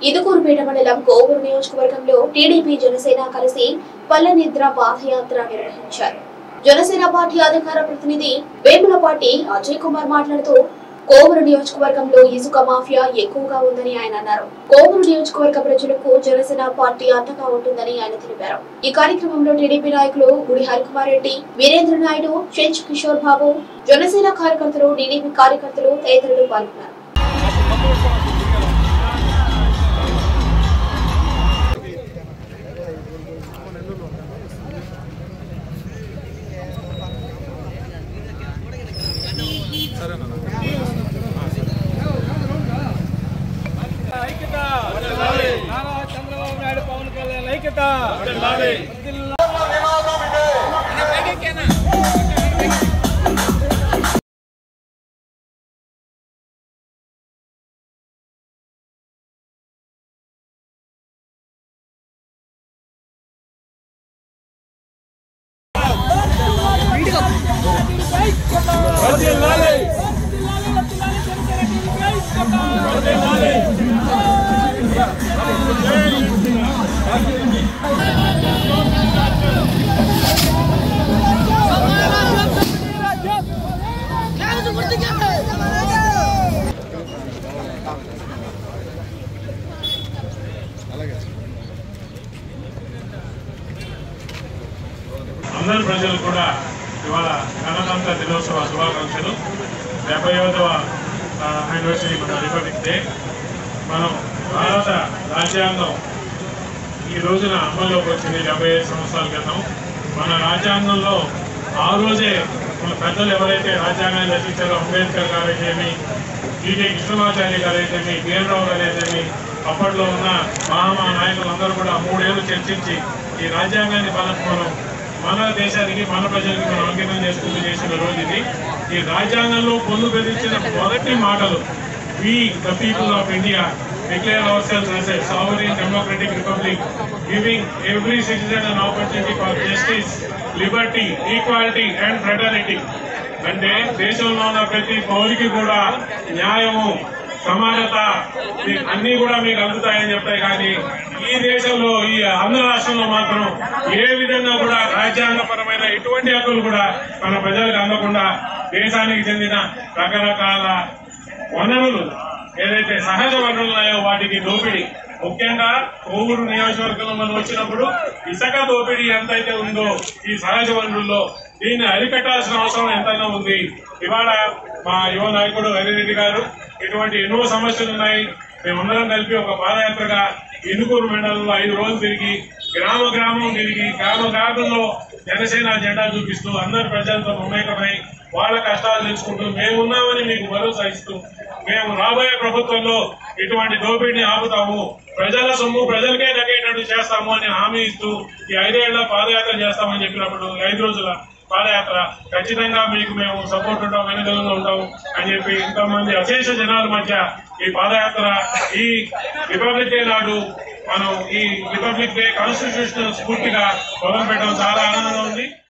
ఇదుకూరుపేట మండలం కోవూరు నియోజకవర్గంలో టీడీపీ జనసేన కలిసి పల్లెనిద్ర పాదయాత్ర నిర్వహించారు. జనసేన పార్టీ అధికార ప్రతినిధి వేములపాటి అజయ్ కుమార్ మాట్లాడుతూ కోవూరు నియోజకవర్గంలో ఇసుక మాఫియా ఎక్కువగా ఉందని ఆయన అన్నారు. కోవూరు నియోజకవర్గ ప్రజలకు జనసేన పార్టీ అండగా ఉంటుందని ఆయన తెలిపారు. ఈ కార్యక్రమంలో టీడీపీ నాయకులు గుడి హరికుమార్ రెడ్డి, వీరేంద్ర నాయుడు, షేచ్ కిషోర్ బాబు, జనసేన కార్యకర్తలు, టీడీపీ కార్యకర్తలు తదితరులు పాల్గొన్నారు. చంద్రబాబు నాయుడు పవన్ కళ్యాణ్ ఐక్యత అందరు ప్రజలు కూడా ఇవాళ గణతంత్ర దినోత్సవ శుభాకాంక్షలు. 75వ యానివర్సరీ మన రిపబ్లిక్ డే. మనం భారత రాజ్యాంగం ఈ రోజున అమల్లోకి వచ్చింది 75 సంవత్సరాల క్రితం. మన రాజ్యాంగంలో ఆ రోజే మన పెద్దలు ఎవరైతే రాజ్యాంగాన్ని రచించారో అంబేద్కర్ గారైతేమి, టీకే కృష్ణమాచార్య గారైతేమి, బీఎన్ గారైతేమి, అప్పట్లో ఉన్న మహామా నాయకులందరూ కూడా 3 ఏళ్ళు చర్చించి ఈ రాజ్యాంగాన్ని మనం మన దేశానికి మన ప్రజలకి మనం అంకితం చేసుకుంటూ చేసిన రోజు ఇది. ఈ రాజ్యాంగంలో పొందు బెదిరించిన మొదటి మాటలు we the people of India declare ourselves as a sovereign democratic republic giving every citizen an opportunity for justice, liberty, equality and fraternity. అంటే దేశంలో ఉన్న ప్రతి పౌరుడికి కూడా న్యాయము, సమానత అన్ని కూడా మీకు అందుతాయని చెప్తాయి. కానీ ఈ దేశంలో ఈ ఆంధ్ర రాష్ట్రంలో మాత్రం ఏ విధంగా కూడా రాజ్యాంగపరమైన ఎటువంటి హక్కులు కూడా మన ప్రజలకు అందకుండా దేశానికి చెందిన రకరకాల వనరులు ఏదైతే సహజ వనరులు ఉన్నాయో వాటికి దోపిడీ. ముఖ్యంగా కోవూరు నియోజకవర్గంలో మనం వచ్చినప్పుడు ఇసుక దోపిడీ ఎంతైతే ఉందో ఈ సహజ వనరుల్లో దీన్ని అరికట్టాల్సిన అవసరం ఎంతైనా ఉంది. ఇవాళ మా యువ నాయకుడు హరిరెడ్డి గారు ఇటువంటి ఎన్నో సమస్యలు ఉన్నాయి. మేమందరం కలిపి ఒక పాదయాత్రగా ఇదుకూరు మండలంలో 5 రోజులు తిరిగి గ్రామ గ్రామం తిరిగి గ్రామ గ్రామంలో జనసేన జెండా చూపిస్తూ అందరి ప్రజలతో మమేకమై వాళ్ళ కష్టాలు తెలుసుకుంటూ మేమున్నామని మీకు భరోసా ఇస్తూ మేము రాబోయే ప్రభుత్వంలో ఇటువంటి దోపిడీని ఆపుతాము, ప్రజల సొమ్ము ప్రజలకే దక్కేటట్టు చేస్తాము అని హామీ ఇస్తూ ఈ 5 ఏళ్ల పాదయాత్ర చేస్తామని చెప్పినప్పుడు 5 రోజుల పాదయాత్ర ఖచ్చితంగా మీకు మేము సపోర్ట్ ఉంటాం, వెనుకలుగా ఉంటాం అని చెప్పి ఇంతమంది అశేష జనాల మధ్య ఈ పాదయాత్ర ఈ రిపబ్లిక్ డే నాడు మనం ఈ రిపబ్లిక్ డే కాన్స్టిట్యూషనల్ స్ఫూర్తిగా మొదలు పెట్టడం చాలా ఆనందంగా ఉంది.